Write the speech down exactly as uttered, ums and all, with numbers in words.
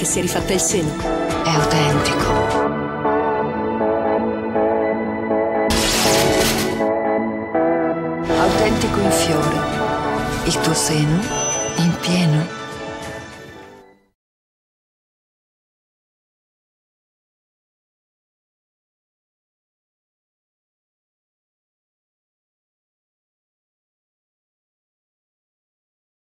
che si è rifatta il seno. È autentico. Autentico in fiore. Il tuo seno in pieno.